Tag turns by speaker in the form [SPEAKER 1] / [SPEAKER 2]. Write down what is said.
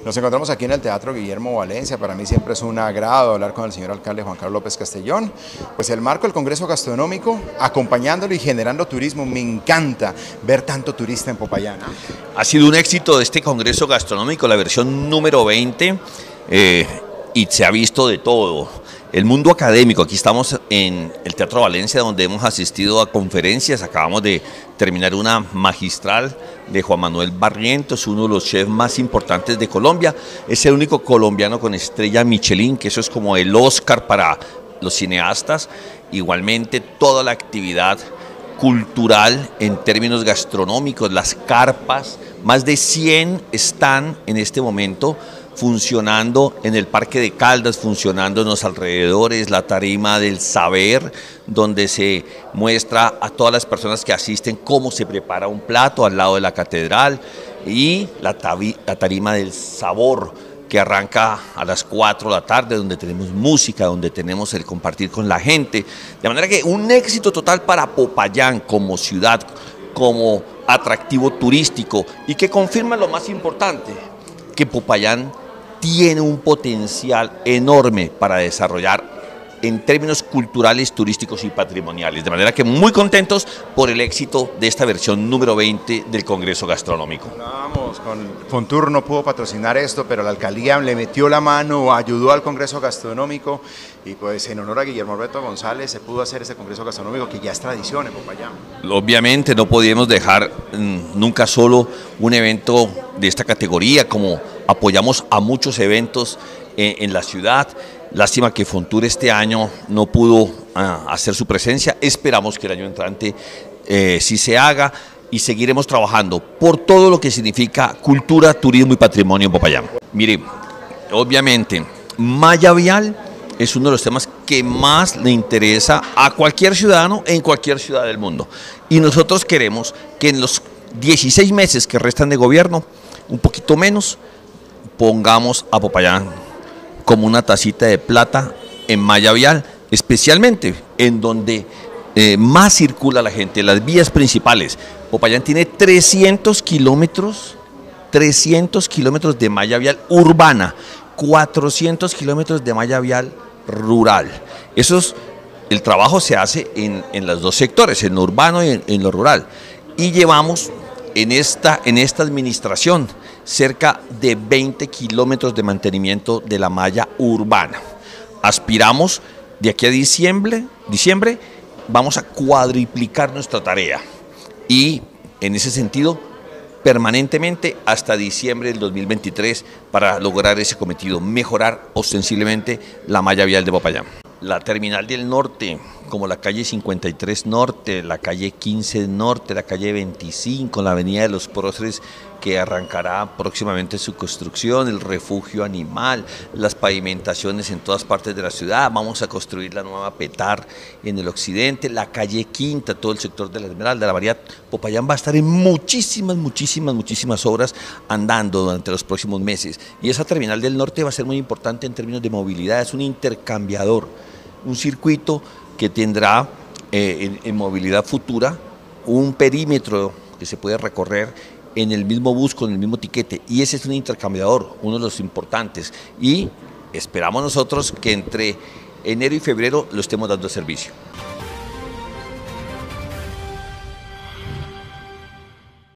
[SPEAKER 1] Nos encontramos aquí en el Teatro Guillermo Valencia. Para mí siempre es un agrado hablar con el señor alcalde Juan Carlos López Castellón. Pues el marco del Congreso Gastronómico, acompañándolo y generando turismo. Me encanta ver tanto turista en Popayán.
[SPEAKER 2] Ha sido un éxito de este Congreso Gastronómico, la versión número 20, y se ha visto de todo. El mundo académico, aquí estamos en el Teatro Valencia, donde hemos asistido a conferencias. Acabamos de terminar una magistral de Juan Manuel Barrientos, uno de los chefs más importantes de Colombia. Es el único colombiano con estrella Michelin, que eso es como el Oscar para los cineastas. Igualmente toda la actividad cultural en términos gastronómicos, las carpas, más de 100 están en este momento funcionando en el Parque de Caldas, funcionando en los alrededores, la tarima del saber, donde se muestra a todas las personas que asisten cómo se prepara un plato al lado de la catedral, y la tarima del sabor, que arranca a las 4 de la tarde, donde tenemos música, donde tenemos el compartir con la gente. De manera que un éxito total para Popayán como ciudad, como atractivo turístico, y que confirma lo más importante, que Popayán tiene un potencial enorme para desarrollar en términos culturales, turísticos y patrimoniales. De manera que muy contentos por el éxito de esta versión número 20 del Congreso Gastronómico.
[SPEAKER 1] Vamos, Fontur no pudo patrocinar esto, pero la alcaldía le metió la mano, ayudó al Congreso Gastronómico, y pues en honor a Guillermo Alberto González se pudo hacer este Congreso Gastronómico que ya es tradición en Popayán.
[SPEAKER 2] Obviamente no podíamos dejar nunca solo un evento de esta categoría, como apoyamos a muchos eventos en la ciudad. Lástima que Fontur este año no pudo hacer su presencia. Esperamos que el año entrante sí se haga, y seguiremos trabajando por todo lo que significa cultura, turismo y patrimonio en Popayán. Mire, obviamente, malla vial es uno de los temas que más le interesa a cualquier ciudadano en cualquier ciudad del mundo. Y nosotros queremos que en los 16 meses que restan de gobierno, un poquito menos, pongamos a Popayán como una tacita de plata en malla vial, especialmente en donde más circula la gente, las vías principales. Popayán tiene 300 kilómetros de malla vial urbana, 400 kilómetros de malla vial rural. El trabajo se hace en los dos sectores, en lo urbano y en lo rural. Y llevamos en esta administración cerca de 20 kilómetros de mantenimiento de la malla urbana. Aspiramos de aquí a diciembre, vamos a cuadriplicar nuestra tarea, y en ese sentido permanentemente hasta diciembre del 2023 para lograr ese cometido, mejorar ostensiblemente la malla vial de Popayán. La terminal del norte, como la calle 53 Norte, la calle 15 Norte, la calle 25, la avenida de los Próceres, que arrancará próximamente su construcción, el refugio animal, las pavimentaciones en todas partes de la ciudad. Vamos a construir la nueva Petar en el occidente, la calle Quinta, todo el sector de la Esmeralda, la variedad. Popayán va a estar en muchísimas obras andando durante los próximos meses, y esa terminal del norte va a ser muy importante en términos de movilidad. Es un intercambiador, un circuito que tendrá en movilidad futura un perímetro que se puede recorrer en el mismo bus con el mismo tiquete, y ese es un intercambiador, uno de los importantes, y esperamos nosotros que entre enero y febrero lo estemos dando servicio.